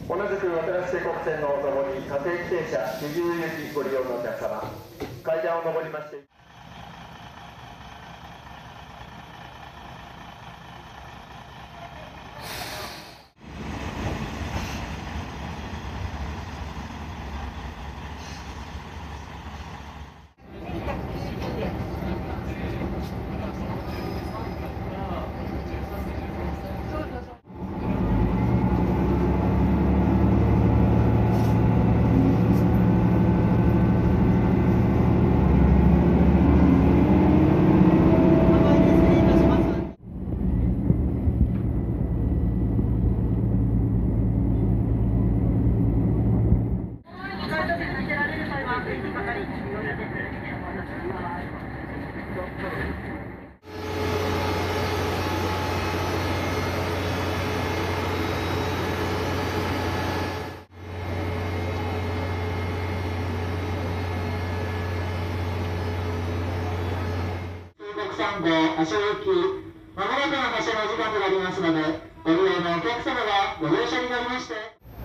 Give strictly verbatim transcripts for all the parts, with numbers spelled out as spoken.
同じく新しい国線のお上り家庭汽停車二重行きご利用のお客様、階段を上りまして。 さん号足尾行き、まもなくの発車の時間となりますので、ご利用のお客様がご乗車になりまして。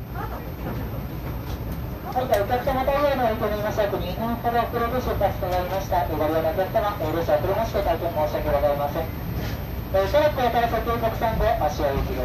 はい、お客様対応のお受けにましてにふんほど遅れて出発となりました。ご利用のお客様、列車遅れまして大変申し訳ございません。おそらく新崎国産号足尾行きです。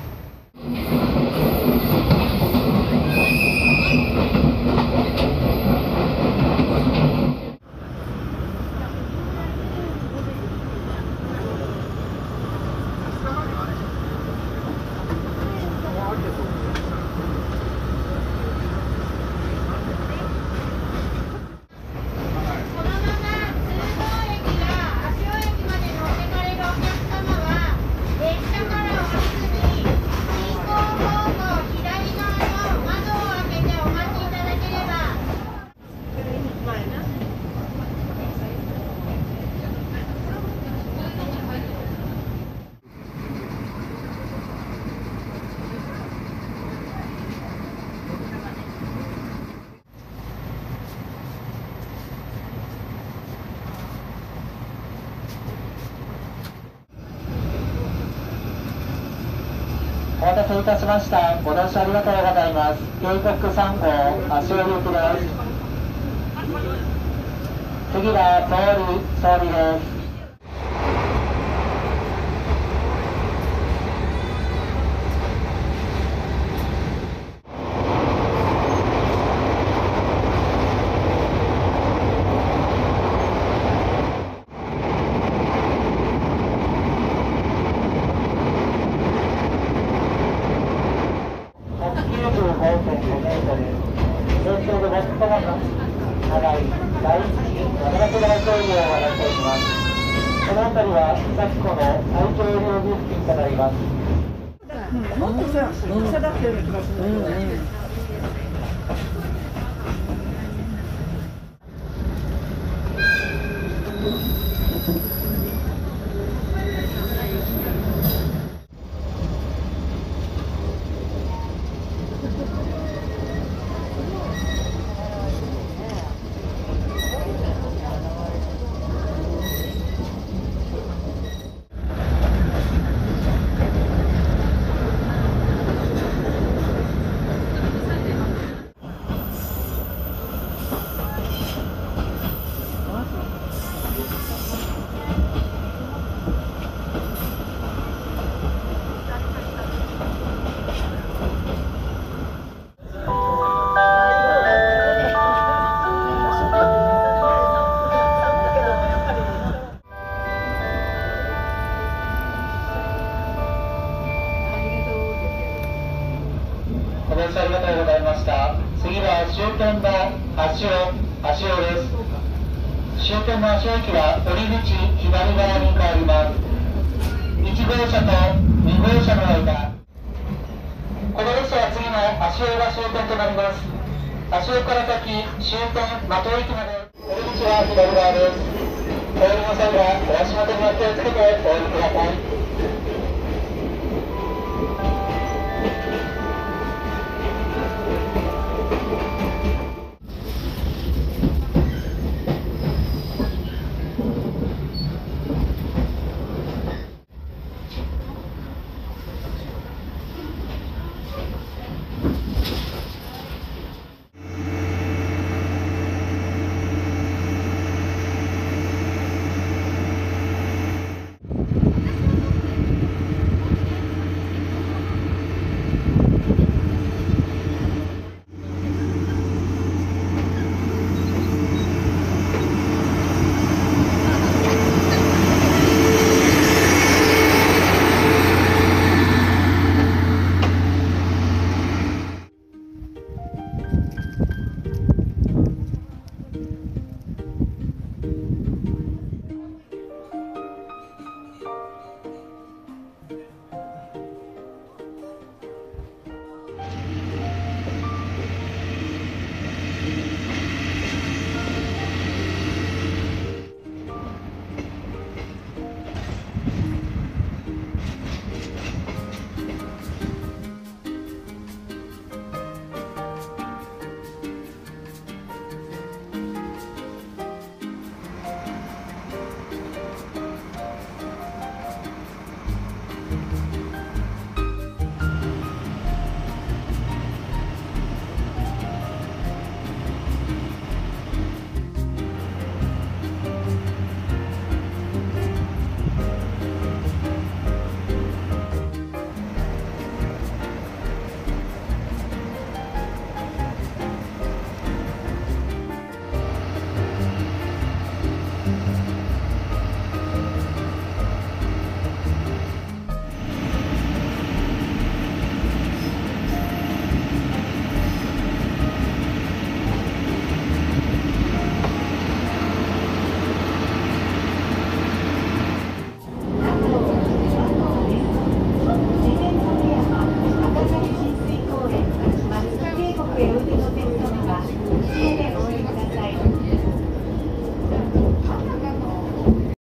お待たせいたしました。ご乗車ありがとうございます。京国さん号足尾行きです。次は総理、総理です。この辺りは先ほど最長医療付近となります。もっとさ、下だったような気がするんだけど。ご乗車ありがとうございました。次は終点の足尾、足尾です。終点の足尾駅は折口左側に変わります。いち号車とに号車の間。この列車は次の足尾が終点となります。足尾から先、終点的駅まで折口は左側です。お降りの際はお足元にお気をつけてお降りください。